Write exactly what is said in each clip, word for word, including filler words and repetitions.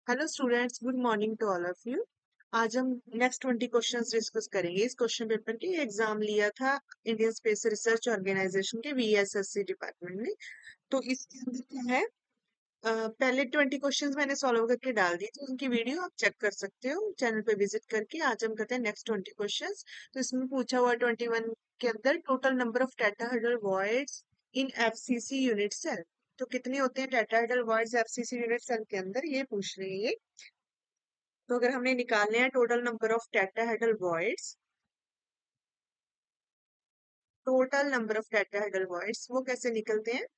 Hello students, good morning to all of you. आज हम next twenty questions discuss करेंगे। इस क्वेश्चन पेपर की एग्जाम लिया था इंडियन स्पेस रिसर्च ऑर्गेनाइजेशन के वीएसएससी डिपार्टमेंट ने। तो इसके अंदर क्या है, अ, पहले ट्वेंटी क्वेश्चंस मैंने सॉल्व करके डाल दी थी, उनकी वीडियो आप चेक कर सकते हो चैनल पे विजिट करके। आज हम करते हैं नेक्स्ट ट्वेंटी क्वेश्चंस। तो इसमें पूछा हुआ ट्वेंटी वन के अंदर total number of tetrahedral voids in FCC unit cell. तो कितने होते हैं tetrahedral voids FCC unit cell के अंदर, ये पूछ रही है ये। तो अगर हमने निकालने हैं total number of tetrahedral voids, total number of tetrahedral voids वो कैसे निकलते हैं?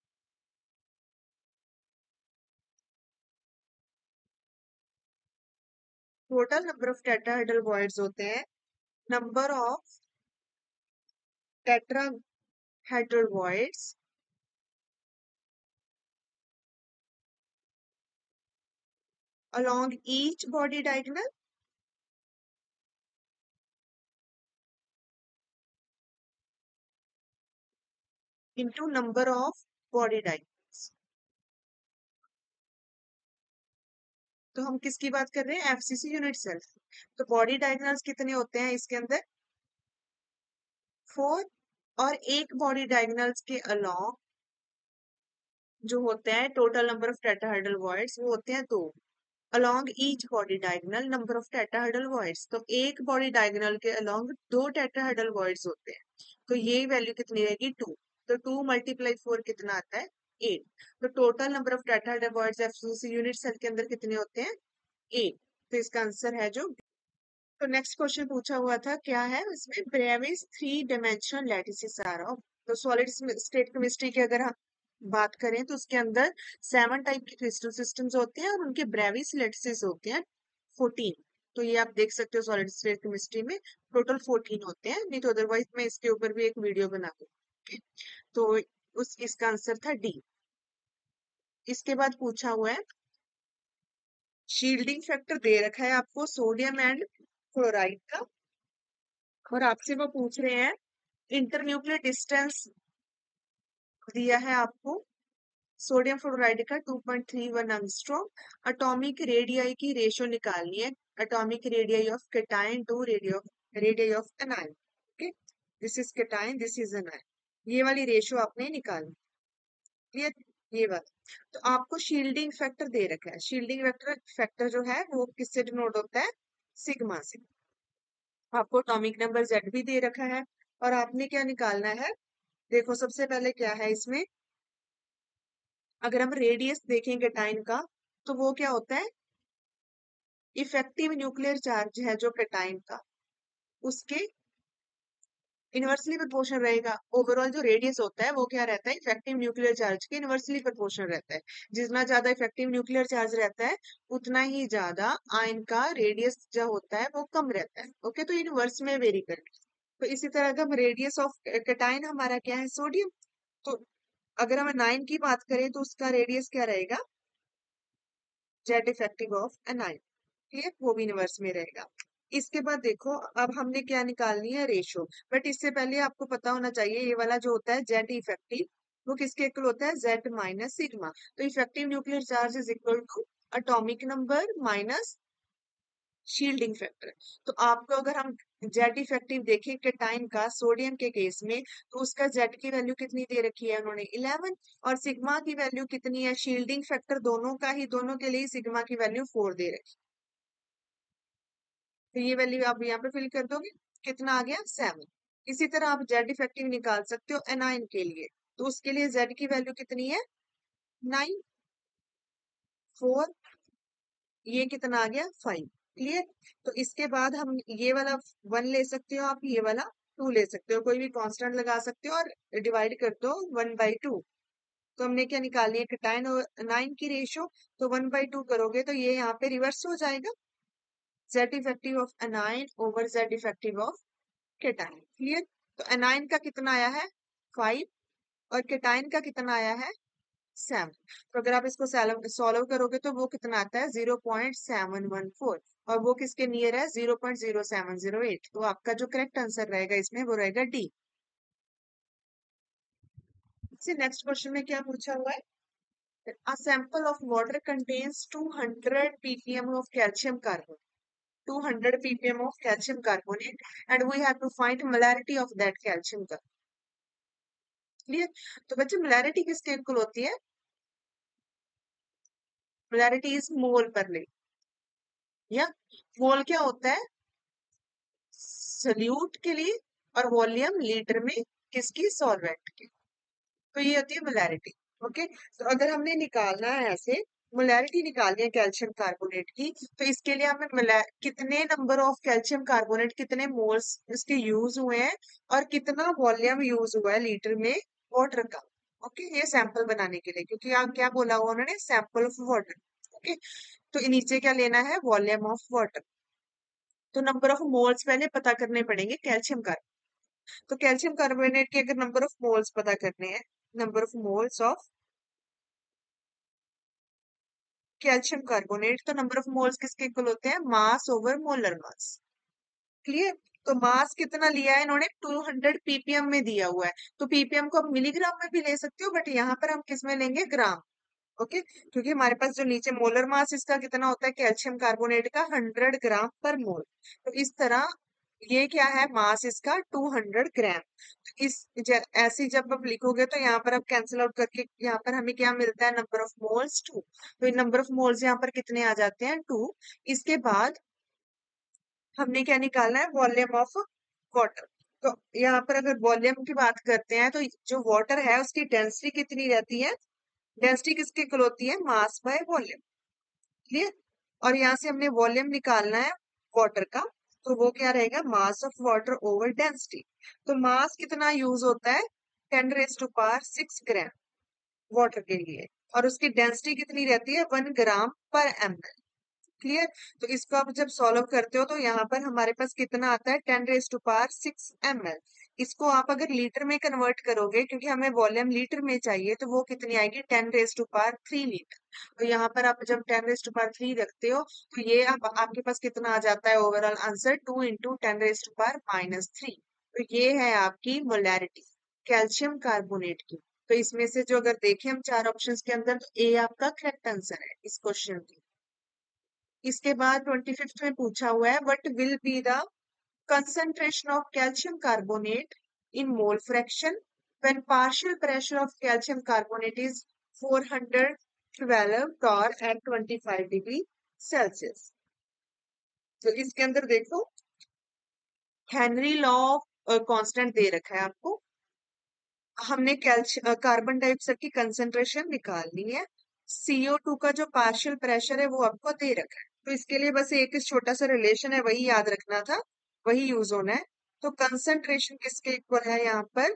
Total number of tetrahedral voids होते हैं number of tetrahedral voids along each body diagonal into number of body diagonals। तो हम किसकी बात कर रहे हैं? FCC unit cell. तो बॉडी डायगोनल्स कितने होते हैं इसके अंदर? फोर। और एक बॉडी डायगोनल्स के अलोंग जो होते हैं total number of tetrahedral voids वो होते हैं दो। along each body diagonal number of tetrahedral voids, तो एक बॉडी डायगोनल के along दो tetrahedral voids होते हैं। तो ये वैल्यू कितनी रहेगी? टू। तो टू मल्टीप्लाई फोर कितना आता है? एट। तो total number of tetrahedral voids FCC unit cell के अंदर कितने होते हैं? एट। तो इसका आंसर है जो। तो नेक्स्ट क्वेश्चन पूछा हुआ था, क्या है इसमें? Bravais three dimensional lattices are of. तो सॉलिड स्टेट केमिस्ट्री की अगर हम बात करें तो उसके अंदर सेवन टाइप के क्रिस्टल सिस्टम्स होते हैं और उनके ब्रेविस लैटिसेस होते हैं फोर्टीन। तो ये आप देख सकते हो सॉलिड स्टेट केमिस्ट्री में टोटल फोर्टीन होते हैं, नहीं तो अदरवाइज मैं इसके ऊपर भी एक वीडियो बना दूंगी। तो उस इसका आंसर था डी। इसके बाद पूछा हुआ है, शील्डिंग फैक्टर दे रखा है आपको सोडियम एंड क्लोराइड का, और आपसे वो पूछ रहे हैं इंटरन्यूक्लियर डिस्टेंस दिया है आपको सोडियम फ्लोराइड का two point three one angstrom. Atomic radii की रेशियो निकालनी है, atomic radii of cation to radio radii of anion. Okay, this is cation, this is anion. ये वाली रेशियो आपने निकालनी। क्लियर? ये बात। तो आपको शील्डिंग फैक्टर दे रखा है, शील्डिंग फैक्टर फैक्टर जो है वो किससे डिनोट होता है? सिग्मा से। आपको एटॉमिक नंबर जेड भी दे रखा है, और आपने क्या निकालना है? देखो सबसे पहले क्या है इसमें, अगर हम रेडियस देखेंगे टाइम का तो वो क्या होता है? इफेक्टिव न्यूक्लियर चार्ज है जो कैटाइन का, उसके इनवर्सली प्रोपोर्शनल रहेगा। ओवरऑल जो रेडियस होता है वो क्या रहता है? इफेक्टिव न्यूक्लियर चार्ज के इनवर्सली प्रोपोर्शनल रहता है। जितना ज्यादा इफेक्टिव न्यूक्लियर चार्ज रहता है उतना ही ज्यादा आयन का रेडियस जो होता है वो कम रहता है। ओके, तो इनवर्स में वेरी करेगा। तो इसी तरह अगर रेडियस ऑफ कैटाइन हमारा क्या है? सोडियम। तो अगर हम नाइन की बात करें तो उसका रेडियस क्या रहेगा? Z effective of anion. Clear? वो भी इनवर्स में रहेगा। इसके बाद देखो, अब हमने क्या निकालनी है? रेशो। बट इससे पहले आपको पता होना चाहिए ये वाला जो होता है जेड इफेक्टिव वो किसके इक्वल होता है? Z minus sigma. तो effective nuclear charge is equal to atomic number minus shielding factor. तो आपको अगर हम जेड इफेक्टिव देखें कैटाइन का सोडियम के केस में, तो उसका जेड की वैल्यू कितनी दे रखी है उन्होंने? इलेवन। और सिग्मा की वैल्यू कितनी है? शील्डिंग फैक्टर दोनों का ही, दोनों के लिए सिग्मा की वैल्यू फोर दे रखी। तो ये वैल्यू आप यहाँ पे फिल कर दोगे, कितना आ गया? सेवन। इसी तरह आप जेड इफेक्टिव निकाल सकते हो एनाइन के लिए। तो उसके लिए जेड की वैल्यू कितनी है? नाइन। फोर, ये कितना आ गया? फाइव। क्लियर? तो इसके बाद हम ये वाला वन ले सकते हो, आप ये वाला टू ले सकते हो, कोई भी कांस्टेंट लगा सकते हो और डिवाइड कर दो वन बाई टू। तो हमने क्या निकालनी है? कैटाइन और नाइन की रेशियो। तो वन बाई टू करोगे तो ये यहाँ पे रिवर्स हो जाएगा, Z effective of anion over Z effective of cation. Clear? तो एनाइन का कितना आया है? फाइव। और केटाइन का कितना आया है? सेवन। तो अगर आप इसको सॉल्व करोगे तो वो कितना आता है? Zero point seven one four. और वो किसके नियर है? Zero point zero seven zero eight. तो आपका जो करेक्ट आंसर रहेगा इसमें वो रहेगा डी। नेक्स्ट क्वेश्चन में क्या पूछा हुआ है? A sample of water contains two hundred ppm of calcium carbonate. two hundred ppm of calcium carbonate, and we have to find molarity of that calcium carbonate. Clear? तो बच्चे molarity किसके equal होती है? मोलैरिटी इज मोल पर litre, या मोल क्या होता है? सल्यूट के लिए, और वॉल्यूम लीटर में किसकी? सॉल्वेंट की। तो ये होती है मोलैरिटी। ओके, तो अगर हमने निकालना है ऐसे मोलैरिटी निकालनी है कैल्शियम कार्बोनेट की, तो इसके लिए हमें मोला- कितने नंबर ऑफ कैल्शियम कार्बोनेट, कितने मोल्स इसके यूज हुए हैं, और कितना वॉल्यूम यूज हुआ है लीटर में वाटर का। ओके, ये सैंपल बनाने के लिए, क्योंकि आप क्या बोला हुआ उन्होंने? Sample of water. ओके, तो नीचे क्या लेना है? Volume of water. तो नंबर ऑफ मोल्स पहले पता करने पड़ेंगे कैल्शियम कार्बोनेट। तो कैल्शियम कार्बोनेट के अगर नंबर ऑफ मोल्स पता करने हैं, number of moles of calcium carbonate, तो नंबर ऑफ मोल्स किसके इक्वल होते हैं? Mass over molar mass. Clear? तो मास कितना लिया है इन्होंने? टू हंड्रेड पीपीएम में दिया हुआ है। तो पीपीएम को आप मिलीग्राम में भी ले सकते हो, बट यहाँ पर हम किस में लेंगे? ग्राम। ओके, क्योंकि हमारे पास जो नीचे मोलर मास इसका कितना होता है कैल्शियम कार्बोनेट का? Hundred gram per mole. तो इस तरह ये क्या है? मास इसका टू हंड्रेड ग्राम। तो इस ज, ऐसे जब आप लिखोगे तो यहाँ पर आप कैंसिल आउट करके यहाँ पर हमें क्या मिलता है? Number of moles two. तो नंबर ऑफ मोल्स यहाँ पर कितने आ जाते हैं? टू। इसके बाद हमने क्या निकालना है? Volume of water. तो यहाँ पर अगर वॉल्यूम की बात करते हैं, तो जो वाटर है उसकी डेंसिटी कितनी रहती है? डेंसिटी किसके इक्वल होती है? Mass by volume. क्लियर? और यहाँ से हमने वॉल्यूम निकालना है वाटर का, तो वो क्या रहेगा? Mass of water over density. तो मास कितना यूज होता है? Ten raise to power six gram water के लिए, और उसकी डेंसिटी कितनी रहती है? वन ग्राम पर एम एल। क्लियर? तो इसको आप जब सॉल्व करते हो तो यहाँ पर हमारे पास कितना आता है? Ten raise to power six M L. इसको आप अगर लीटर में कन्वर्ट करोगे, क्योंकि हमें वॉल्यूम लीटर में चाहिए, तो वो कितनी आएगी? Ten raise to power three litre. तो यहाँ पर आप जब ten raise to power three रखते हो, तो ये आप आपके पास कितना आ जाता है? Overall answer two into ten raise to power minus three. तो ये है आपकी मोलैरिटी कैल्शियम कार्बोनेट की। तो इसमें से जो अगर देखें हम चार ऑप्शंस के अंदर, तो ए आपका करेक्ट आंसर है इस क्वेश्चन की। इसके बाद ट्वेंटी फिफ्थ में पूछा हुआ है, what will be the concentration of calcium carbonate in mole fraction when partial pressure of calcium carbonate is four hundred twelve torr at twenty-five degree Celsius। तो इसके अंदर देखो हेनरी लॉ ऑफ कांस्टेंट दे रखा है आपको। हमने कैल्शियम कार्बन डाइऑक्साइड की कंसेंट्रेशन निकालनी है। सीओ टू का जो पार्शियल प्रेशर है वो आपको दे रखा है। तो इसके लिए बस एक छोटा सा रिलेशन है, वही याद रखना था, वही यूज होना है। तो कंसेंट्रेशन किसके इक्वल है यहाँ पर?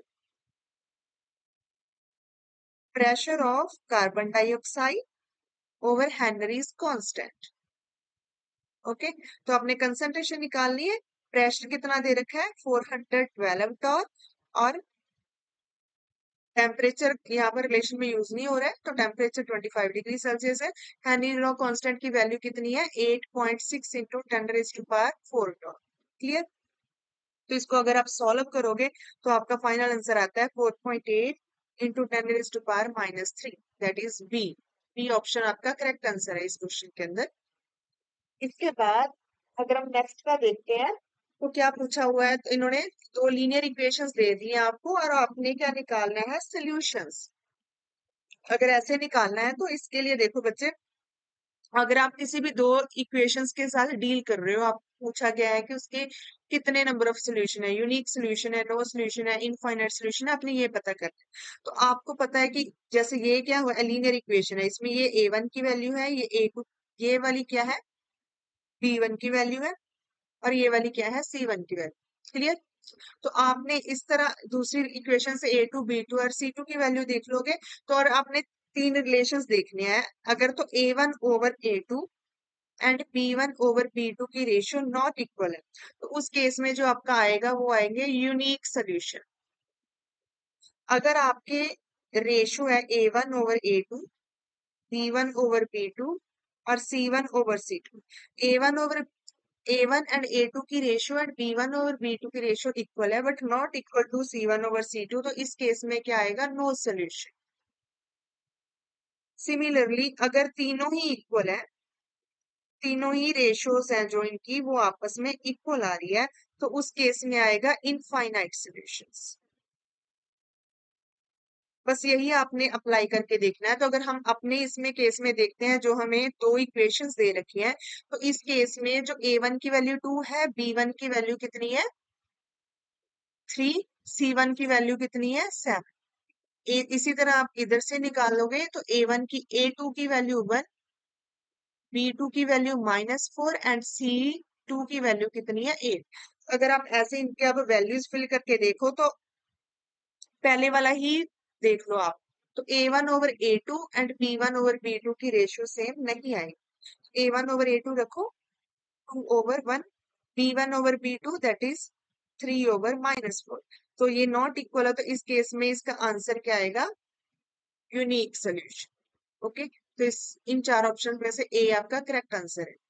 Pressure of carbon dioxide over Henry's constant. Okay, तो आपने कंसेंट्रेशन निकालनी है। प्रेशर कितना दे रखा है? फोर हंड्रेड ट्वेल्व टॉर, और टेम्परेचर यहाँ पर रिलेशन में यूज नहीं हो रहा है, तो temperature twenty five degree Celsius है। हेनरी लॉ कांस्टेंट की वैल्यू कितनी है? Eight point six into ten raise to power four torr. Clear? तो इसको अगर आप सॉल्व करोगे तो आपका फाइनल आंसर आता है four point eight into ten raise to power minus three. That is B. B option आपका करेक्ट आंसर है इस क्वेश्चन के अंदर। इसके बाद अगर हम नेक्स्ट का देखते हैं, तो क्या पूछा हुआ है? तो इन्होंने दो लीनियर इक्वेशंस दे दी हैं आपको, और आपने क्या निकालना है? सॉल्यूशंस। अगर ऐसे निकालना है तो इसके लिए देखो बच्चे, अगर आप किसी भी दो इक्वेशंस के साथ डील कर रहे हो, आप पूछा गया है कि उसके कितने नंबर ऑफ सॉल्यूशन है, यूनिक सॉल्यूशन है, नो सॉल्यूशन है, इनफाइनाइट सॉल्यूशन है, आपने ये पता करना है। तो आपको पता है कि जैसे ये क्या हुआ? लीनियर इक्वेशन है, इसमें ये ए वन की वैल्यू है, ये ए टू, ये वाली क्या है? बी वन की वैल्यू है, और ये वाली क्या है? सी वन की वैल्यू। क्लियर? तो आपने इस तरह दूसरी इक्वेशन से ए टू बी टू और सी टू की वैल्यू देख लोगे, तो और आपने तीन रिलेशंस देखने हैं। अगर तो A one over A two and B one over B two की रेशियो नॉट इक्वल है, तो उस केस में जो आपका आएगा वो आएंगे यूनिक सोल्यूशन। अगर आपके रेशियो है A one over A two, B one over B two और C one over C two, A one over A one and A two की ratio and B one over B two की ratio equal है, but not equal to C one over C two, तो इस case में क्या आएगा? No solution. Similarly अगर तीनों ही इक्वल है, तीनों ही रेशियोज हैं जो इनकी वो आपस में इक्वल आ रही है, तो उस केस में आएगा इनफाइनाइट सॉल्यूशंस। बस यही आपने अप्लाई करके देखना है। तो अगर हम अपने इसमें केस में देखते हैं, जो हमें दो इक्वेशंस दे रखी हैं, तो इस केस में जो ए वन की वैल्यू टू है, बी वन की वैल्यू कितनी है थ्री, सी वन की वैल्यू कितनी है सेवन। ए, इसी तरह आप इधर से निकालोगे तो ए वन की ए टू की वैल्यू वन, बी टू की value minus four and C two की वैल्यू कितनी है एट। अगर आप ऐसे इनके अब वैल्यूज फिल करके देखो तो पहले वाला ही देख लो आप, तो A one over A two and B one over B two की रेशियो सेम नहीं आएगी। A one over A two रखो, two over one, B one over B two that is three over minus four. तो ये not equal है, तो इस case में इसका आंसर क्या आएगा, यूनिक सोल्यूशन। ओके, तो इस इन चार ऑप्शन में से ए आपका करेक्ट आंसर है।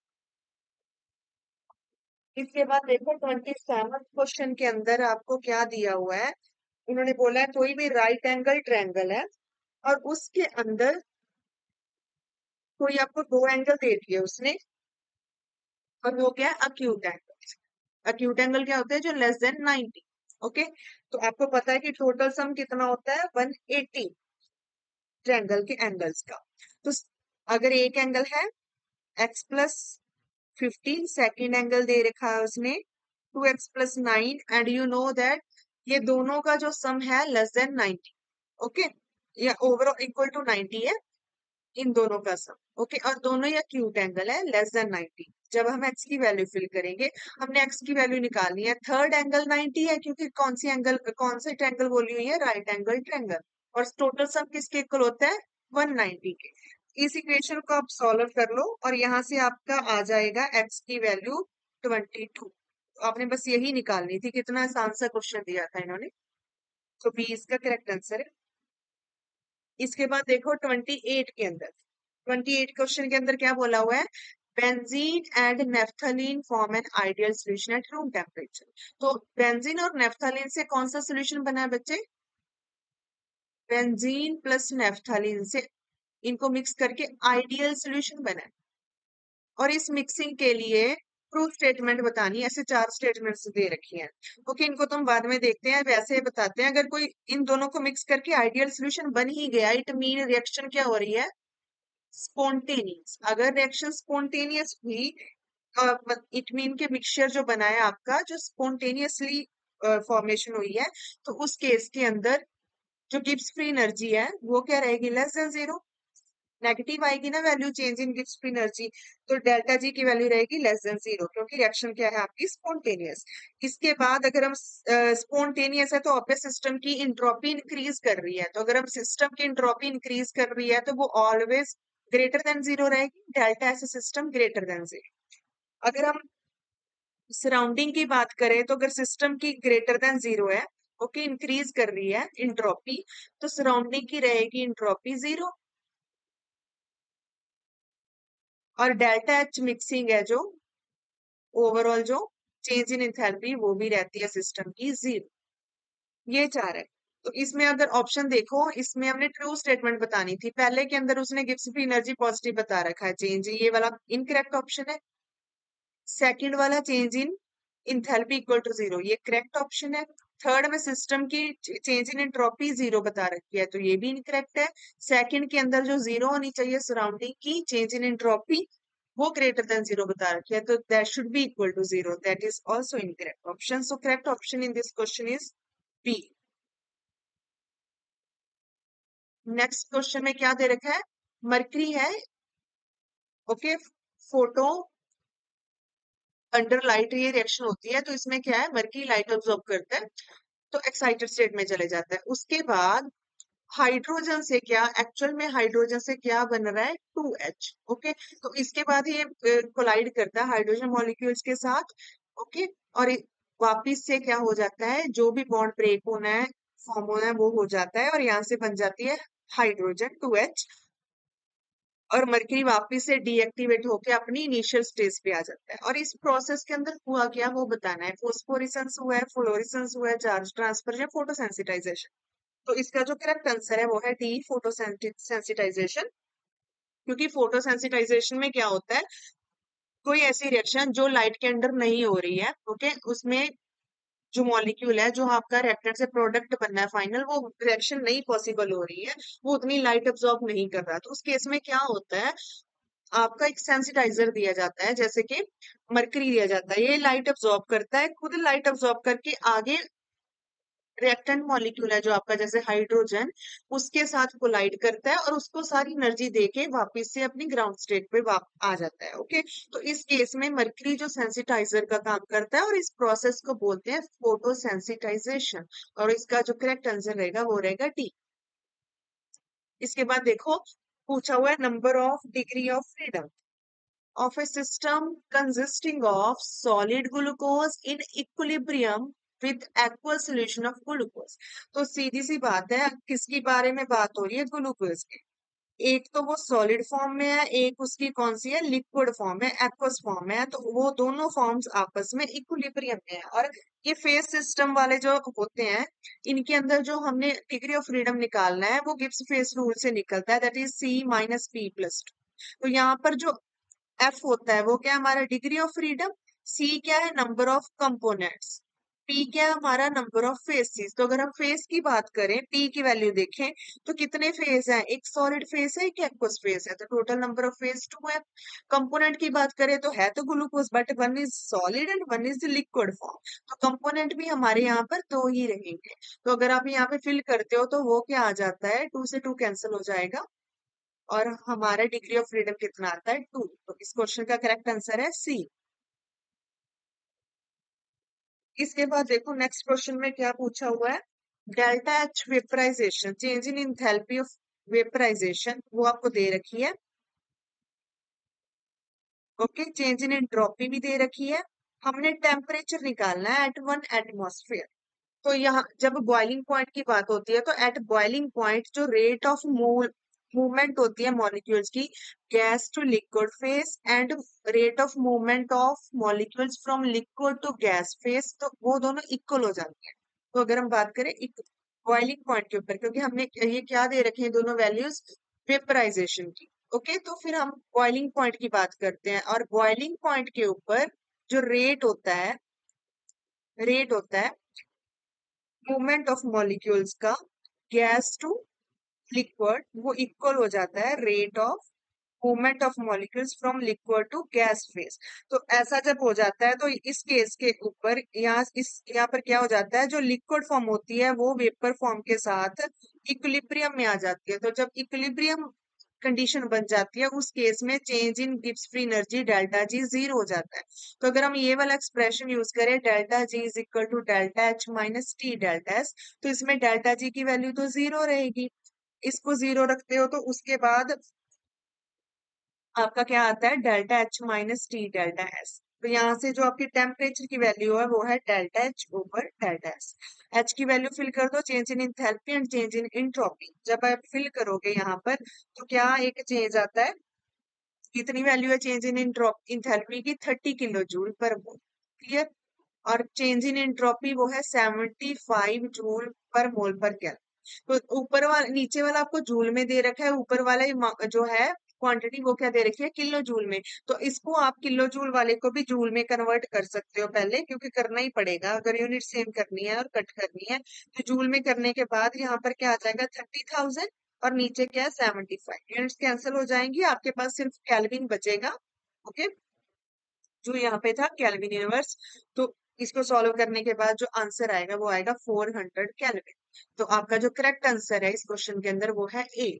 इसके बाद देखो ट्वेंटी सेवन क्वेश्चन के अंदर आपको क्या दिया हुआ है। उन्होंने बोला है कोई भी राइट एंगल ट्रायंगल है और उसके अंदर कोई आपको दो एंगल दे दिए उसने, और वो क्या है अक्यूट एंगल। अक्यूट एंगल क्या होता है, जो लेस देन नाइंटी। ओके, तो आपको पता है कि टोटल सम कितना होता है वन एटी ट्रायंगल के एंगल्स का। तो स- अगर एक एंगल है X plus fifteen, second angle दे रखा है उसने two X plus nine, and you know that ये दोनों का जो सम है लेस देन नाइंटी। ओके, या ओवरऑल इक्वल टू नाइंटी है इन दोनों का सम। ओके, और दोनों ही एक्यूट एंगल है लेस देन नाइंटी। जब हम एक्स की वैल्यू फिल करेंगे, हमने एक्स की वैल्यू निकालनी है, थर्ड एंगल नाइंटी है क्योंकि कौन सी एंगल कौन सी ट्रायंगल बोली हुई है, राइट एंगल ट्रायंगल। और टोटल सम किसके इक्वल होता है वन नाइंटी के। इस इक्वेशन को आप सॉल्व कर लो और यहाँ से आपका आ जाएगा एक्स की वैल्यू ट्वेंटी टू। आपने बस यही निकालनी थी, कितना आसान सा क्वेश्चन दिया था इन्होंने। तो बी इसका करेक्ट आंसर है। इसके बाद देखो ट्वेंटी एट के अंदर, ट्वेंटी एट क्वेश्चन के अंदर क्या बोला हुआ है, benzene and naphthalene form an ideal solution at room temperature. तो बेंजीन और नेफ्थलीन से कौन सा सॉल्यूशन बना है बच्चे, बेंजीन प्लस नेफ्थलीन से इनको मिक्स करके आइडियल सॉल्यूशन बना है। और इस मिक्सिंग के लिए प्रूफ स्टेटमेंट बतानी है, ऐसे चार स्टेटमेंट्स दे रखी हैं। ओके, इनको तुम बाद में देखते हैं, वैसे बताते हैं। अगर कोई इन दोनों को मिक्स करके आइडियल सॉल्यूशन बन ही गया, इट मीन रिएक्शन क्या हो रही है, स्पॉन्टेनियस। अगर रिएक्शन स्पॉन्टेनियस हुई, इट मीन के मिक्सचर जो बना है आपका जो स्पॉन्टेनियसली फॉर्मेशन हुई है, तो उस केस के अंदर जो गिब्स फ्री एनर्जी है वो क्या रहेगी, लेस देन जीरो। नेगेटिव आएगी ना value change in Gibbs free energy, तो डेल्टा जी की वैल्यू रहेगी लेस देन जीरो, क्योंकि रिएक्शन क्या है आपकी स्पॉन्टेनियस। इसके बाद अगर हम स्पॉन्टेनियस है तो ऑब्वियस सिस्टम की इंट्रोपी इंक्रीज कर रही है, तो अगर हम सिस्टम की इंट्रोपी इंक्रीज कर रही है तो वो ऑलवेज ग्रेटर देन जीरो रहेगी, डेल्टा ऐसे सिस्टम ग्रेटर देन जीरो। अगर हम सराउंडिंग की बात करें तो अगर सिस्टम की ग्रेटर देन जीरो है, ओके, इंक्रीज कर रही है इंट्रोपी, तो सराउंडिंग की रहेगी इंट्रोपी जीरो। और डेल्टा एच मिक्सिंग है जो ओवरऑल जो चेंज इन एंथैल्पी वो भी रहती है सिस्टम की जीरो। ये चार है। तो इसमें अगर ऑप्शन देखो, इसमें हमने ट्रू स्टेटमेंट बतानी थी, पहले के अंदर उसने गिब्स फ्री एनर्जी पॉजिटिव बता रखा है, चेंज ये वाला इनकरेक्ट ऑप्शन है। सेकंड वाला change in enthalpy equal to zero, ये करेक्ट ऑप्शन है। थर्ड में सिस्टम की चेंज इन एंट्रोपी जीरो बता रखी है, तो ये भी इनकरेक्ट है। सेकंड के अंदर जो जीरो होनी चाहिए सराउंडिंग की चेंज इन एंट्रोपी, वो ग्रेटर देन जीरो बता रखी है, तो that should be equal to zero, that is also incorrect option. So correct option in this question is B. Next question में क्या दे रखा है, मरकरी है, ओके, फोटो अंडर लाइट ये रिएक्शन होती है, तो इसमें क्या है, मरकरी लाइट ऑब्जॉर्ब करता है तो एक्साइटेड स्टेट में चले जाता है। उसके बाद हाइड्रोजन से क्या, एक्चुअल में हाइड्रोजन से क्या बन रहा है, टू एच। ओके, तो इसके बाद ये कोलाइड करता है हाइड्रोजन मॉलिक्यूल्स के साथ। ओके, और इ- वापिस से क्या हो जाता है, जो भी बॉन्ड ब्रेक होना है फॉर्म होना है वो हो जाता है, और यहाँ से बन जाती है हाइड्रोजन टू एच, और मरकरी वापस से डीएक्टिवेट होके अपनी इनिशियल स्टेज पे आ जाता है। और इस प्रोसेस के अंदर हुआ क्या वो बताना है, फोस्फोरिसेंस हुआ है, फ्लोरिसेंस हुआ है, चार्ज ट्रांसफर या फोटोसेंसिटाइजेशन। तो इसका जो करेक्ट आंसर है वो है डी, फोटो सेंसिटाइजेशन। क्योंकि फोटो सेंसिटाइजेशन में क्या होता है, कोई ऐसी रिएक्शन जो लाइट के अंदर नहीं हो रही है, ओके, उसमें जो मॉलिक्यूल है, जो आपका रिएक्टेंट से प्रोडक्ट बनना है फाइनल, वो रिएक्शन नहीं पॉसिबल हो रही है, वो उतनी लाइट अब्सॉर्ब नहीं कर रहा। तो उस केस में क्या होता है, आपका एक सेंसिटाइजर दिया जाता है, जैसे कि मरकरी दिया जाता है, ये लाइट अब्सॉर्ब करता है, खुद लाइट अब्सॉर्ब करके आगे रिएक्टेंट मॉलिक्यूल है जो आपका जैसे हाइड्रोजन, उसके साथ कोलाइड करता है और उसको सारी एनर्जी देके वापस से अपनी ग्राउंड स्टेट पे वाप आ जाता है। ओके, तो इस केस में मरकरी जो सेंसिटाइजर का काम करता है और इस प्रोसेस को बोलते हैं फोटो सेंसिटाइजेशन। और इसका जो करेक्ट आंसर रहेगा वो रहेगा डी। इसके बाद देखो, पूछा हुआ है number of degree of freedom of a system consisting of solid glucose in equilibrium with aqueous solution of glucose। तो सीधी सी बात है, किसकी बारे में बात हो रही है, ग्लूकोज की। एक तो वो सॉलिड फॉर्म में है, एक उसकी कौन सी है, लिक्विड फॉर्म है, एक्वस फॉर्म है। तो वो दोनों फॉर्म्स आपस में इक्विलिब्रियम में है। और ये फेज सिस्टम वाले जो होते हैं, इनके अंदर जो हमने डिग्री ऑफ फ्रीडम निकालना है वो गिब्स फेज रूल से निकलता है, that is C minus P plus two. तो यहाँ पर जो एफ होता है वो क्या है, हमारा डिग्री ऑफ फ्रीडम। सी क्या है, नंबर ऑफ कंपोनेंट्स। पी क्या है, हमारा नंबर ऑफ फेसेस। तो अगर हम फेस की बात करें, पी की वैल्यू देखें तो कितने फेस हैं, एक सॉलिड फेस है, एक एक्वस फेस है, तो total number of phase two है। कंपोनेंट की बात करें तो है तो glucose, but one is solid and one is liquid form. तो कंपोनेंट भी हमारे यहाँ पर दो ही रहेंगे। तो अगर आप यहाँ पे फिल करते हो तो वो क्या आ जाता है, टू से टू कैंसिल हो जाएगा और हमारा डिग्री ऑफ फ्रीडम कितना आता है, टू। तो इस क्वेश्चन का करेक्ट आंसर है सी। इसके बाद देखो नेक्स्ट क्वेश्चन में क्या पूछा हुआ है, delta H vaporization, change in enthalpy of vaporization, वो आपको दे रखी है। ओके, चेंज इन एंट्रोपी भी दे रखी है। हमने टेम्परेचर निकालना है एट वन एटमॉस्फेयर। तो यहाँ जब बॉइलिंग पॉइंट की बात होती है तो एट बॉइलिंग पॉइंट जो रेट ऑफ मूवमेंट होती है मॉलिक्यूल्स की, gas to liquid phase and rate of movement of molecules from liquid to gas phase, तो वो दोनों इक्वल हो जाती है। तो अगर हम बात करें बॉइलिंग पॉइंट के ऊपर, क्योंकि हमने ये क्या दे रखे हैं दोनों वैल्यूज वेपराइजेशन की। ओके, तो फिर हम बॉइलिंग पॉइंट की बात करते हैं और बॉइलिंग पॉइंट के ऊपर जो रेट होता है, रेट होता है मूवमेंट ऑफ मॉलिक्यूल्स का गैस टू लिक्विड, वो इक्वल हो जाता है rate of movement of molecules from liquid to gas phase. तो ऐसा जब हो जाता है तो इस केस के ऊपर यहाँ इस यहाँ पर क्या हो जाता है, जो लिक्विड फॉर्म होती है वो वेपर फॉर्म के साथ इक्विलिब्रियम में आ जाती है। तो जब इक्विलिब्रियम कंडीशन बन जाती है उस केस में change in Gibbs free energy delta G zero हो जाता है। तो अगर हम ये वाला एक्सप्रेशन यूज करें, delta G is equal to delta H minus T delta S, तो इसमें डेल्टा जी की वैल्यू तो जीरो रहेगी। इसको जीरो रखते हो तो उसके बाद आपका क्या आता है, delta H minus T delta S. तो यहाँ से जो आपकी टेम्परेचर की वैल्यू है वो है delta H over delta S. H की वैल्यू फिल कर दो, change in enthalpy and change in entropy. जब आप फिल करोगे यहाँ पर तो क्या एक चेंज आता है, कितनी वैल्यू है चेंज इन इंथैल्पी की, thirty kilojoule per mole. Clear. और चेंज इन एंट्रोपी वो है सेवेंटी फाइव जूल पर मोल पर केल्विन। तो ऊपर वाला नीचे वाला आपको जूल में दे रखा है, ऊपर वाला ये मा- जो है क्वांटिटी वो क्या दे रखी है, किलो जूल में। तो इसको आप किलो जूल वाले को भी जूल में कन्वर्ट कर सकते हो पहले, क्योंकि करना ही पड़ेगा अगर यूनिट सेम करनी है और कट करनी है। तो जूल में करने के बाद यहाँ पर क्या आ जाएगा, थर्टी थाउजेंड, और नीचे क्या है, सेवेंटी फाइव। यूनिट्स कैंसिल हो जाएंगी, आपके पास सिर्फ केल्विन बचेगा। ओके, जो यहाँ पे था केल्विन यूनिवर्स। तो इसको सॉल्व करने के बाद जो आंसर आएगा वो आएगा फोर हंड्रेड केल्विन। तो आपका जो करेक्ट आंसर है इस क्वेश्चन के अंदर वो है ए।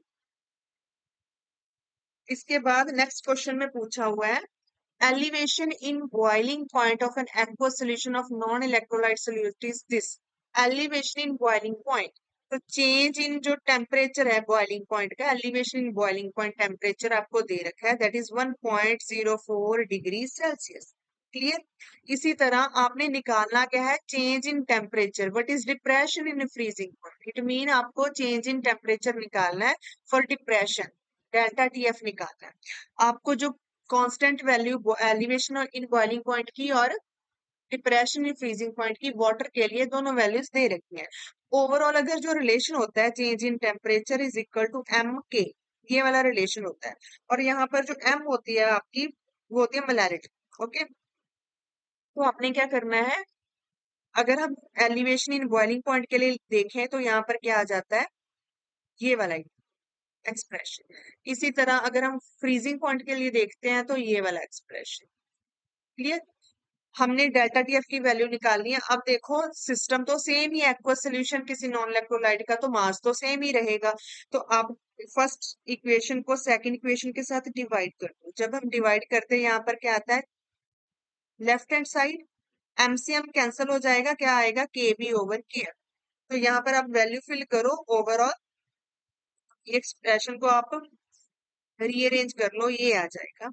इसके बाद नेक्स्ट क्वेश्चन में पूछा हुआ है, elevation in boiling point of an aqueous solution of non electrolyte solute is this। Elevation in boiling point, तो चेंज इन जो टेम्परेचर है बॉइलिंग पॉइंट का, elevation in boiling point temperature आपको दे रखा है, that is one point zero four degree Celsius. Clear. इसी तरह आपने निकालना क्या है, change in temperature, what is depression in freezing point. It mean आपको चेंज इन टेम्परेचर निकालना है for depression, delta T F निकालना है आपको। जो कांस्टेंट वैल्यू एलिवेशन और इन बॉइलिंग पॉइंट की और डिप्रेशन या फ्रीजिंग पॉइंट की वाटर के लिए दोनों वैल्यूज दे रखी हैं। ओवरऑल अगर जो रिलेशन होता है change in temperature is equal to M K, ये वाला रिलेशन होता है। और यहाँ पर जो एम होती है आपकी वो होती है मोलैरिटी। ओके, तो आपने क्या करना है, अगर हम एलिवेशन इन बॉइलिंग पॉइंट के लिए देखें तो यहाँ पर क्या आ जाता है, ये वाला एक्सप्रेशन। इसी तरह अगर हम फ्रीजिंग पॉइंट के लिए देखते हैं तो ये वाला एक्सप्रेशन। क्लियर, हमने डेल्टा टी एफ की वैल्यू निकालनी है। अब देखो सिस्टम तो सेम ही, एक्वस सोल्यूशन किसी नॉन इलेक्ट्रोलाइट का तो मास तो सेम ही रहेगा। तो आप फर्स्ट इक्वेशन को सेकंड इक्वेशन के साथ डिवाइड कर दो। जब हम डिवाइड करते हैं यहाँ पर क्या आता है, left hand side MCM cancel हो जाएगा, क्या आएगा, के बी ओवर के। तो यहाँ पर आप वैल्यू फिल करो ओवरऑल, ये एक्सप्रेशन को आप रीअरेंज कर लो, ये आ जाएगा।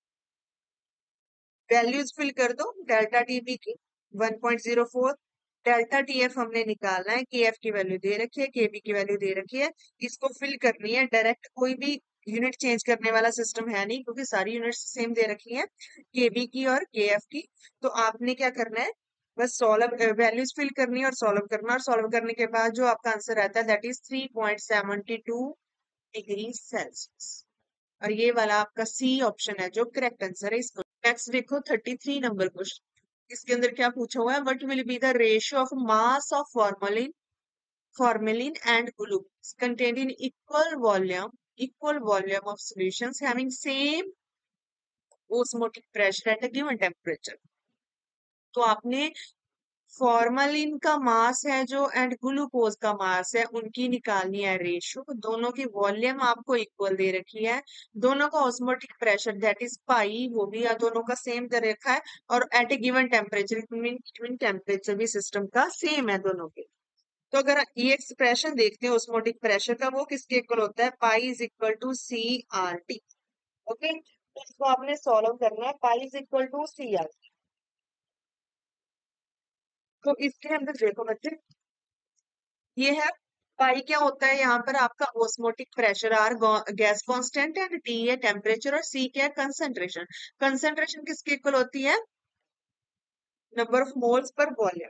वैल्यूज फिल कर दो डेल्टा टीबी की one point zero four, delta TF हमने निकालना है, केएफ की वैल्यू दे रखी है, केबी की वैल्यू दे रखी है। इसको फिल करनी है डायरेक्ट, कोई भी यूनिट चेंज करने वाला सिस्टम है नहीं क्योंकि सारी यूनिट्स सेम दे रखी हैं, केबी की और केएफ की। तो आपने क्या करना है, बस सॉल्व वैल्यूज फिल करनी है और सॉल्व करना, और सॉल्व करने के बाद जो आपका आंसर आता है that is three point seven two degree Celsius. और ये वाला आपका सी ऑप्शन है जो करेक्ट आंसर है इसको। नेक्स्ट देखो थर्टी थ्री नंबर क्वेश्चन, इसके अंदर क्या पूछा हुआ है, what will be the ratio of mass of formalin formalin and glucose contained in equal volume equal volume of solutions having same osmotic pressure at a given temperature। तो आपने formalin का मास है जो एंड ग्लूकोज का मास है, उनकी निकालनी है रेशियो। दोनों की वॉल्यूम आपको इक्वल दे रखी है, दोनों का osmotic pressure that is pi वो भी दोनों का सेम दे रखा है, और at a given temperature mean temperature भी सिस्टम का सेम है दोनों के। तो अगर ये एक्सप्रेशन देखते हैं ऑस्मोटिक प्रेशर का, वो किसके इक्वल होता है, pi is equal to C R T. Okay, तो इसको आपने सॉल्व करना है, pi is equal to C R. तो इसके अंदर देखो बच्चे, ये है पाई क्या होता है, यहाँ पर आपका osmotic pressure, R gas constant and T है टेम्परेचर, और सी क्या है, कंसंट्रेशन। कंसंट्रेशन किसके इक्वल होती है, number of moles per volume.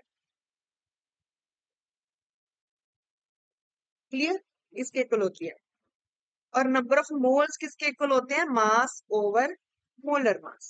Clear, इसके इक्वल होती है। और नंबर ऑफ मोल्स किसके इक्वल होते हैं, mass over molar mass.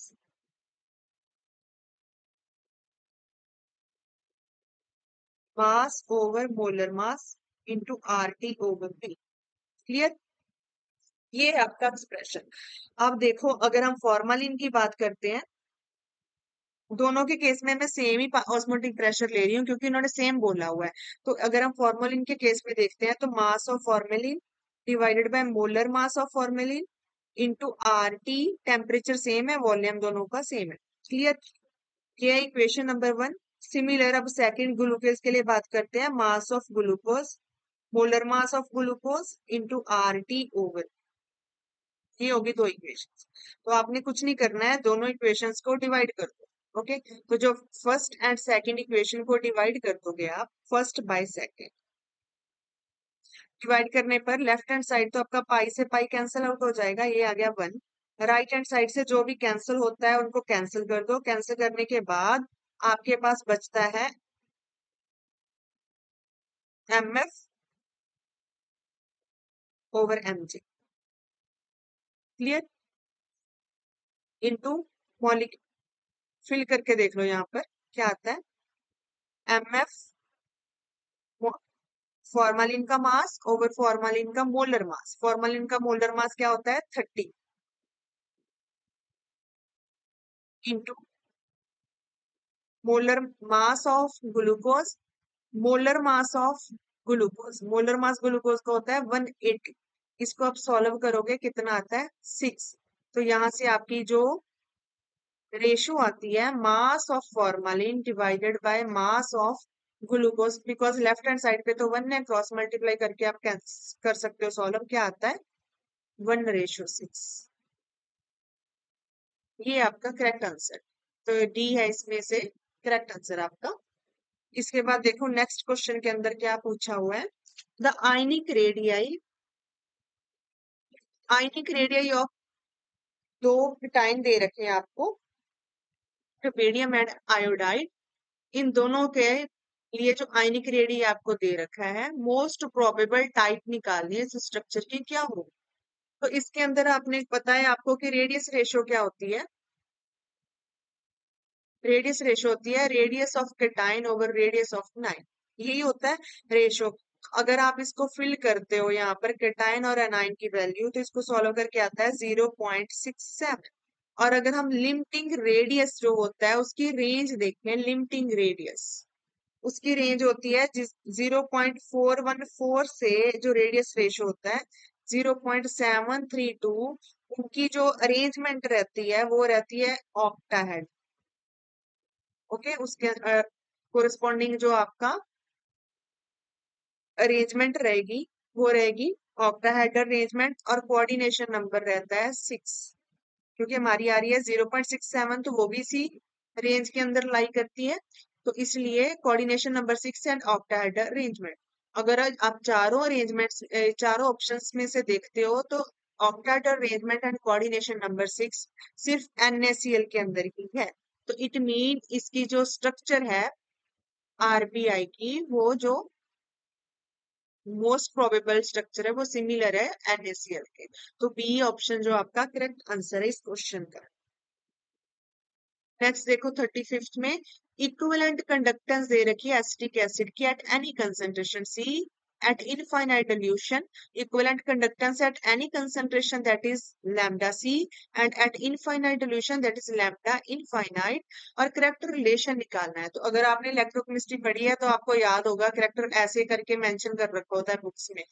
Mass over molar mass into R T over P. Clear, ये है आपका एक्सप्रेशन। अब देखो अगर हम फॉर्मलिन की बात करते हैं, दोनों के केस में मैं सेम ही ऑस्मोटिक प्रेशर ले रही हूँ क्योंकि इन्होंने सेम बोला हुआ है। तो अगर हम फॉर्मलिन के केस में देखते हैं तो mass of formalin divided by molar mass of formalin into R T, temperature same है, वॉल्यूम दोनों का सेम है। क्लियर, ये है इक्वेशन नंबर वन। सिमिलर अब सेकंड ग्लूकोज के लिए बात करते हैं, mass of glucose molar mass of glucose into R T over, ये होगी दो इक्वेशंस। तो आपने कुछ नहीं करना है, दोनों इक्वेशंस को डिवाइड कर दो। ओके, तो जो फर्स्ट एंड सेकंड इक्वेशन को डिवाइड कर दोगे आप फर्स्ट बाय सेकंड, डिवाइड करने पर लेफ्ट हैंड साइड तो आपका पाई से पाई कैंसिल आउट हो जाएगा, ये आ गया वन। राइट हैंड साइड से जो भी कैंसिल होता है उनको कैंसिल कर दो। कैंसिल करने के बाद आपके पास बचता है M F over M G. Clear, into मॉलिक, फिल करके देख लो यहाँ पर क्या आता है, एम एफ फॉर्मालिन का मास ओवर फॉर्मालिन का मोलर मास। फॉर्मालिन का मोलर मास क्या होता है, thirty, into molar mass of glucose, molar mass of glucose, molar mass glucose का होता है वन एटी। इसको आप सॉल्व करोगे कितना आता है, सिक्स। तो यहां से आपकी जो रेशो आती है, mass of formalin divided by mass of glucose, because left hand side पे तो वन है, क्रॉस मल्टीप्लाई करके आप कर सकते हो सॉल्व, क्या आता है, वन रेशो सिक्स। ये आपका करेक्ट आंसर, तो डी है इसमें से करेक्ट आंसर आपका। इसके बाद देखो नेक्स्ट क्वेश्चन के अंदर क्या पूछा हुआ है, the ionic radii ionic radii of दो टाइम दे रखे हैं आपको, रुबेडियम एंड आयोडाइड इन दोनों के लिए जो आयनिक रेडी आपको दे रखा है, मोस्ट प्रोबेबल टाइप निकालनी है इस स्ट्रक्चर की क्या हो। तो इसके अंदर आपने पता है आपको कि रेडियस रेशो क्या होती है। रेडियस रेशो होती है radius of cation over radius of anion, यही होता है रेशो। अगर आप इसको फिल करते हो यहाँ पर केटाइन और एनाइन की वैल्यू, तो इसको सॉल्व करके आता है जीरो पॉइंट सिक्स सेवन। और अगर हम लिमिटिंग रेडियस जो होता है उसकी रेंज देखें, लिमिटिंग रेडियस उसकी रेंज होती है जिस zero point four one four से जो रेडियस रेशो होता है zero point seven three two, उनकी जो अरेंजमेंट रहती है वो रहती है ऑक्टाहेड। ओके, उसके कोरिस्पॉन्डिंग जो आपका अरेंजमेंट रहेगी वो रहेगी ऑक्टाहेड्रल अरेंजमेंट, और कोऑर्डिनेशन नंबर रहता है सिक्स। क्योंकि हमारी आ रही है जीरो पॉइंट सिक्स सेवन, तो वो भी इसी रेंज के अंदर लाई करती है, तो इसलिए coordination number six and octahedral arrangement. अगर आज आप चारों अरेंजमेंट्स चारों ऑप्शंस में से देखते हो तो octahedral arrangement and coordination number six सिर्फ एनएसीएल के अंदर ही है। तो इट मीन इसकी जो स्ट्रक्चर है आरबीआई की, वो जो मोस्ट प्रोबेबल स्ट्रक्चर है वो सिमिलर है एनएसीएल के। तो बी ऑप्शन जो आपका करेक्ट आंसर है इस क्वेश्चन का। नेक्स्ट देखो थर्टी फिफ्थ में, इक्विवेलेंट कंडक्टेंस दे रखी है एसिटिक एसिड की at any concentration C at infinite dilution, equivalent conductance at any concentration that is lambda c, and at infinite dilution that is lambda infinite, और correct relation निकालना है। तो अगर आपने इलेक्ट्रोकेमिस्ट्री पढ़ी है तो आपको याद होगा करेक्टर ऐसे करके मेंशन कर रखा होता है बुक्स में।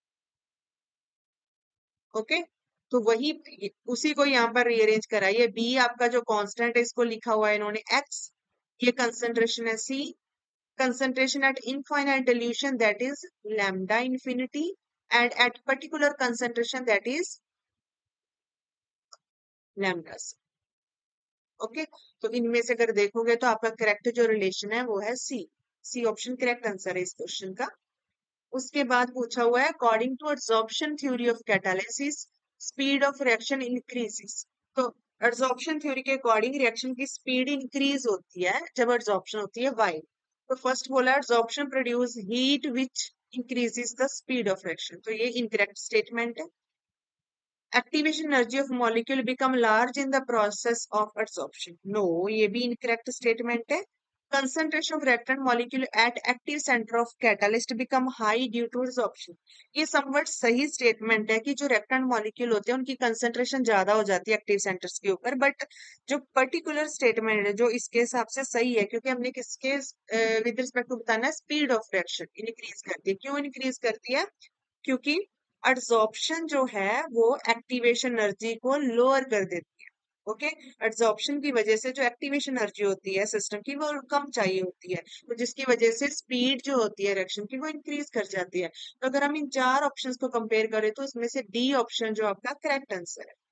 ओके, तो वही उसी को यहाँ पर रीअरेंज कराइए। बी आपका जो कांस्टेंट है इसको लिखा हुआ है इन्होंने एक्स, ये कंसंट्रेशन है C, concentration at infinite dilution that is lambda infinity, and at particular concentration that is lambda c। Okay, तो इनमें से अगर देखोगे तो आपका करेक्ट जो रिलेशन है वो है C. C option correct answer है इस क्वेश्चन का। उसके बाद पूछा हुआ है according to adsorption theory of catalysis speed of reaction increases. तो एड्सॉर्प्शन थ्योरी के अकॉर्डिंग रिएक्शन की स्पीड इंक्रीज होती है जब एड्सॉर्प्शन होती है वाई। तो फर्स्ट बोला adsorption produce heat which increases the speed of reaction, तो ये इनकरेक्ट स्टेटमेंट है। Activation energy of molecule become large in the process of adsorption, no ये भी इनकरेक्ट स्टेटमेंट है। concentration of reactant molecule at active center of catalyst become high due to absorption, ये somewhat सही statement है कि जो reactant molecule होते हैं उनकी concentration ज्यादा हो जाती है एक्टिव सेंटर्स के ऊपर। बट जो पर्टिकुलर स्टेटमेंट है जो इसके हिसाब से सही है, क्योंकि हमने किसके विद रिस्पेक्ट टू बताना है स्पीड ऑफ रिएक्शन इंक्रीज करती है। क्यों इंक्रीज करती है? क्योंकि एड्सॉर्प्शन जो है वो एक्टिवेशन एनर्जी को लोअर कर देती है। ओके, एड्सॉर्प्शन की वजह से जो एक्टिवेशन एनर्जी होती है सिस्टम की वो कम चाहिए होती है, तो जिसकी वजह से स्पीड जो होती है रिएक्शन की वो इंक्रीज कर जाती है। तो अगर हम इन चार ऑप्शंस को कंपेयर करें तो इसमें से डी ऑप्शन जो आपका करेक्ट आंसर है।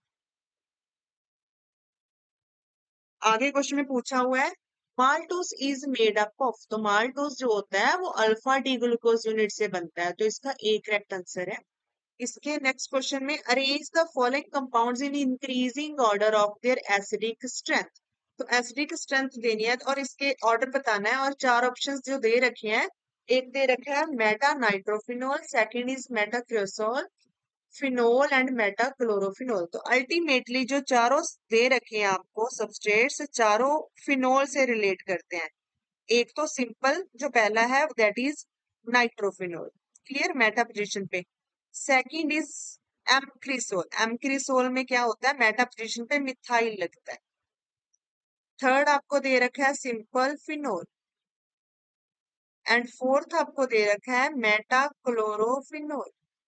आगे क्वेश्चन में पूछा हुआ है maltose is made up of, तो माल्टोस जो होता है वो अल्फा डी ग्लूकोज यूनिट से बनता है, तो इसका ए करेक्ट आंसर है। इसके नेक्स्ट क्वेश्चन में arrange the following compounds in increasing order of their acidic strength, तो एसिडिक स्ट्रेंथ देनी है और इसके ऑर्डर बताना है। और चार ऑप्शंस जो दे रखे हैं, एक दे रखा है meta nitrophenol, second is meta cresol, phenol and meta chlorophenol. तो अल्टीमेटली जो चारों दे रखे हैं आपको सबस्ट्रेट्स, चारों फिनोल से रिलेट करते हैं। एक तो सिंपल जो पहला है that is nitrophenol, clear meta position पे। सेकंड इज एमक्रिसोल, एमक्रिसोल में क्या होता है मेटा पोजीशन पे मिथाइल लगता है। थर्ड आपको दे रखा है सिंपल फिनोल, एंड फोर्थ आपको दे रखा है meta chlorophenol,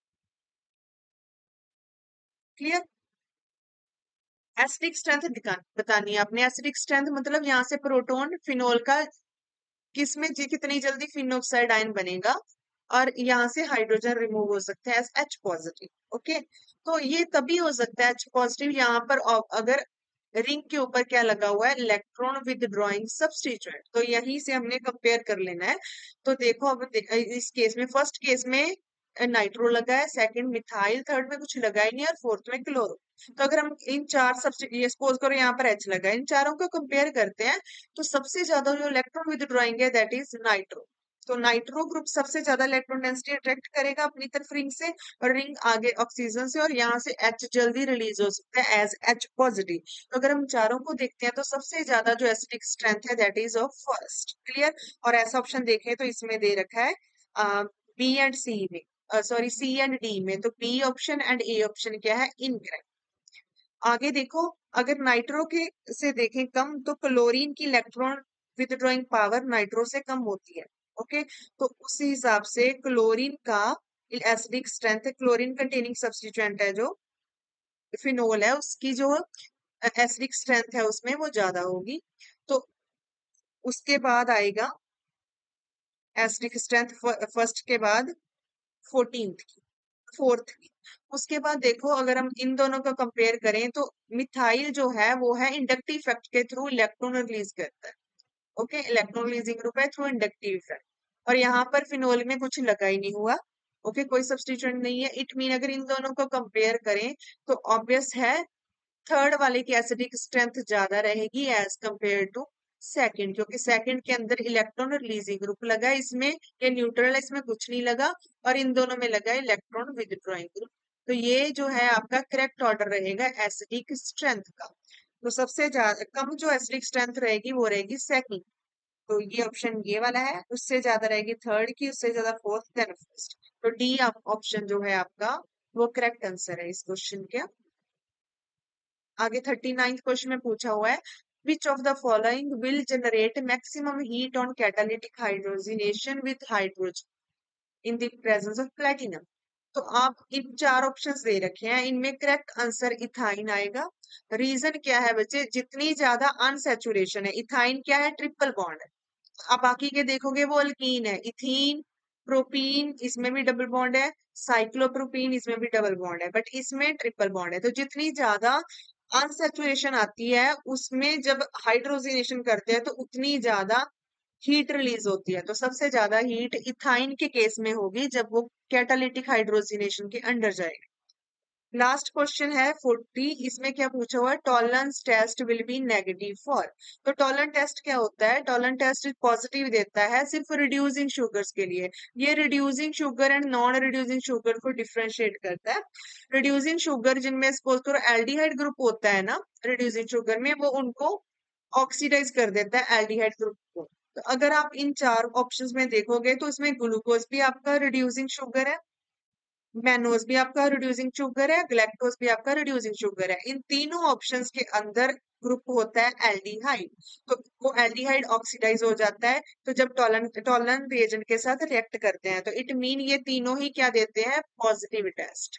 clear. Acidic strength बतानी है आपने, एसिडिक स्ट्रेंथ मतलब यहाँ से प्रोटॉन फिनोल का किसमें जी कितनी जल्दी फिनोक्साइड आयन बनेगा, और यहाँ से हाइड्रोजन रिमूव हो सकता है एज एच पॉजिटिव। ओके, तो ये तभी हो सकता है एच पॉजिटिव यहाँ पर अगर रिंग के ऊपर क्या लगा हुआ है इलेक्ट्रॉन विदड्रॉइंग सब्स्टिट्यूएंट, तो यहीं से हमने कंपेयर कर लेना है। तो देखो अब दे, इस केस में फर्स्ट केस में नाइट्रो लगा है, सेकंड मिथाइल, थर्ड में कुछ लगा ही नहीं और फोर्थ में क्लोरो। तो अगर हम इन चार सब्सिट्यूट ये सपोज करो यहाँ पर एच लगा, इन चारों को कंपेयर करते हैं तो सबसे ज्यादा जो इलेक्ट्रॉन विदड्रॉइंग है दैट इज नाइट्रो। तो नाइट्रो ग्रुप सबसे ज्यादा इलेक्ट्रॉन डेंसिटी अट्रैक्ट करेगा अपनी तरफ रिंग से, और रिंग आगे ऑक्सीजन से, और यहाँ से एच जल्दी रिलीज हो सकता है एज एच पॉजिटिव। तो अगर हम चारों को देखते हैं तो सबसे ज्यादा जो एसिडिक स्ट्रेंथ है that is of first. Clear. और ऐसा ऑप्शन देखें तो इसमें दे रखा है बी एंड सी में, सॉरी सी एंड डी में, तो B option and A option क्या है, इनकरेक्ट। आगे देखो, अगर नाइट्रो के से देखें कम तो क्लोरीन की इलेक्ट्रॉन विथड्रॉइंग पावर नाइट्रो से कम होती है। ओके, तो उसी हिसाब से क्लोरीन का acidic strength, chlorine containing substituent है जो फिनोल है, उसकी जो एसिडिक स्ट्रेंथ है उसमें वो ज्यादा होगी। तो उसके बाद आएगा एसिडिक स्ट्रेंथ फर्स्ट के बाद फोर्टींथ की, फोर्थ की। उसके बाद देखो अगर हम इन दोनों को कंपेयर करें तो मिथाइल जो है वो है इंडक्टिव इफेक्ट के थ्रू इलेक्ट्रॉन रिलीज करता है। ओके, इलेक्ट्रॉन रिलीजिंग ग्रुप है थ्रू इंडक्टिव इफेक्ट। और यहाँ पर फिनोल में कुछ लगा ही नहीं हुआ। ओके okay, कोई सब्स्टिट्यूएंट नहीं है। इट मीन अगर इन दोनों को कंपेयर करें तो ऑब्वियस है थर्ड वाले की एसिडिक स्ट्रेंथ ज्यादा रहेगी एज कंपेयर टू सेकंड, क्योंकि सेकंड के अंदर इलेक्ट्रॉन रिलीजिंग ग्रुप लगा है, इसमें ये न्यूट्रल है, इसमें कुछ नहीं लगा, और इन दोनों में लगा इलेक्ट्रॉन विदड्रॉइंग ग्रुप। तो ये जो है आपका करेक्ट ऑर्डर रहेगा एसिडिक स्ट्रेंथ का। तो सबसे ज्यादा कम जो एसिडिक स्ट्रेंथ रहेगी वो रहेगी सेकंड, तो ये ऑप्शन ये वाला है। उससे ज्यादा रहेगी थर्ड की, उससे ज्यादा फोर्थ, देन फर्स्ट। तो डी ऑप्शन जो है आपका वो करेक्ट आंसर है इस क्वेश्चन के। आगे थर्टी नाइन्थ क्वेश्चन में पूछा हुआ है which of the following will generate maximum heat on catalytic hydrogenation with hydrogen in the presence of platinum. तो आप इन चार ऑप्शंस दे रखे हैं, इनमें करेक्ट आंसर इथाइन आएगा। रीजन क्या है बच्चे, जितनी ज्यादा अनसेचुरेशन है, इथाइन क्या है, ट्रिपल बॉन्ड है। आप बाकी के देखोगे वो अल्कीन है, इथीन, प्रोपीन इसमें भी डबल बॉन्ड है, साइक्लोप्रोपीन इसमें भी डबल बॉन्ड है, बट इसमें ट्रिपल बॉन्ड है। तो जितनी ज्यादा अनसेचुरेशन आती है उसमें जब हाइड्रोजनेशन करते हैं तो उतनी ज्यादा हीट रिलीज होती है। तो सबसे ज्यादा हीट इथाइन के केस में होगी जब वो कैटालिटिक हाइड्रोजनेशन के अंडर जाएगा। लास्ट क्वेश्चन है फोर्टी, इसमें क्या पूछा हुआ है, Tollens test will be negative for. तो टॉलरेंस टेस्ट क्या होता है, टॉलरेंस टेस्ट पॉजिटिव देता है सिर्फ रिड्यूसिंग शुगर्स के लिए। ये reducing sugar and non reducing sugar को डिफरेंशिएट करता है। रिड्यूसिंग शुगर जिनमें सपोज करो एल्डिहाइड ग्रुप होता है ना रिड्यूसिंग शुगर में, वो उनको ऑक्सीडाइज कर देता है एल्डिहाइड ग्रुप को। तो अगर आप इन चार ऑप्शंस में देखोगे तो इसमें ग्लूकोज भी आपका रिड्यूसिंग शुगर है, मैनोज भी आपका रिड्यूसिंग शुगर है, ग्लैक्टोज भी आपका रिड्यूसिंग शुगर है। इन तीनों ऑप्शंस के अंदर ग्रुप होता है एल्डिहाइड। तो वो एल्डिहाइड ऑक्सीडाइज हो जाता है, तो जब टॉलन टॉलन रिएजेंट के साथ रिएक्ट करते हैं तो इट मीन ये तीनों ही क्या देते हैं, पॉजिटिव टेस्ट।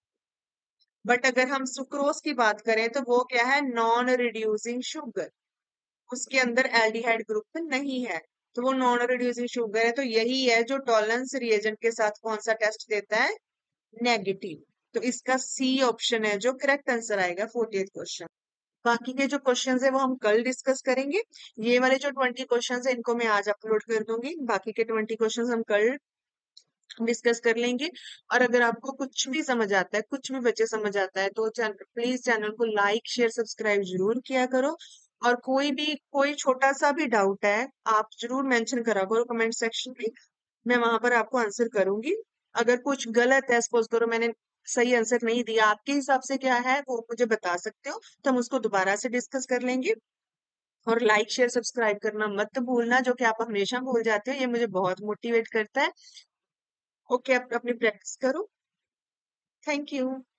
बट अगर हम सुक्रोज की बात करें तो वो क्या है, नॉन रिड्यूसिंग शुगर, उसके अंदर एल्डिहाइड ग्रुप नहीं है, तो वो नॉन रिड्यूसिंग शुगर है। तो यही है जो टॉलरेंस रिएजेंट के साथ कौन सा टेस्ट देता है, नेगेटिव। तो इसका सी ऑप्शन है जो करेक्ट आंसर आएगा फोर्टीएथ क्वेश्चन। बाकी के जो क्वेश्चंस है वो हम कल डिस्कस करेंगे। ये वाले जो ट्वेंटी क्वेश्चंस है इनको मैं आज अपलोड कर दूंगी, बाकी के ट्वेंटी क्वेश्चंस हम कल डिस्कस कर लेंगे। और अगर आपको कुछ भी समझ आता है, कुछ भी बच्चे समझ आता है, तो चैनल प्लीज चैनल को लाइक शेयर सब्सक्राइब जरूर किया करो। और कोई भी कोई छोटा सा भी डाउट है आप जरूर मेंशन करा करो कमेंट सेक्शन में, मैं वहां पर आपको आंसर करूंगी। अगर कुछ गलत है, सपोज करो मैंने सही आंसर नहीं दिया, आपके हिसाब से क्या है वो मुझे बता सकते हो, तो हम उसको दोबारा से डिस्कस कर लेंगे। और लाइक शेयर सब्सक्राइब करना मत भूलना, जो कि आप हमेशा भूल जाते हो, ये मुझे बहुत मोटिवेट करता है। ओके, आप अपनी प्रैक्टिस करो। Thank you.